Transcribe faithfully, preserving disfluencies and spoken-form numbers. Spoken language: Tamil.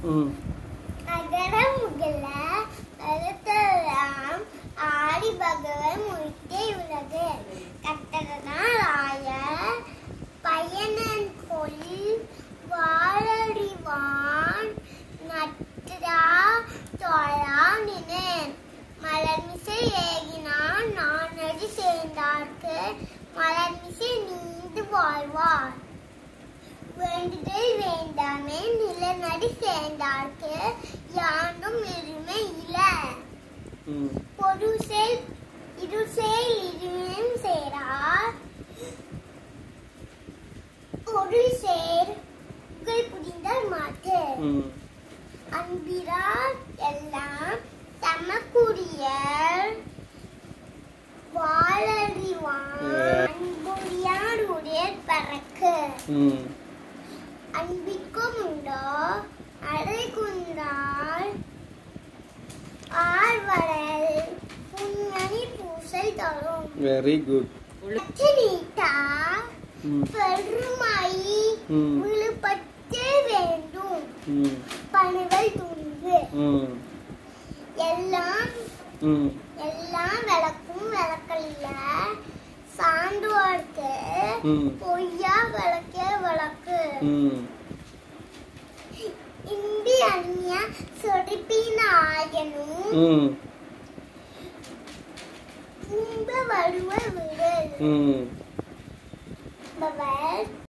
அகர முகல எழுத்தெல்லாம் ஆடி பகவன் முழுத்தே உலகு கட்டதனால் ஆய பயனன் கொள் வாழறிவான் நற்றா தோழா நினேன் மலர்மிசை ஏகினான் நானடி சேர்ந்தார்க்கு மலர்மிசை நீந்து வாழ்வார் வேண்டுதல் வேண்டாமே நிலநடி சேர்ந்தார்க்கு யாண்டும் இருமை இல பொருசேல் இருசேல் இருமையும் சேரார் பொருள் சேர் புகழ் புரிந்தார் மாட்டு அன்பிரார் எல்லாம் தமக்குரியர் வாழறிவான் அன்புரியார் உடையர் பறக்கு அன்பிற்கும் உண்டோ அடை குந்தால் ஆர்வரல் புன்னணி பூசல் தரும். Very good. அச்சனீட்டா பெருமை விழுப்பற்றே வேண்டும் பணிகள் துணிவு எல்லாம் எல்லாம் விளக்கும் விளக்கல்ல சான்றோர்க்கு பொய்யா விளக்கே விளக்கு இந்தி அந்நிய சொடிப்பின ஆயனும் வருவ விடல்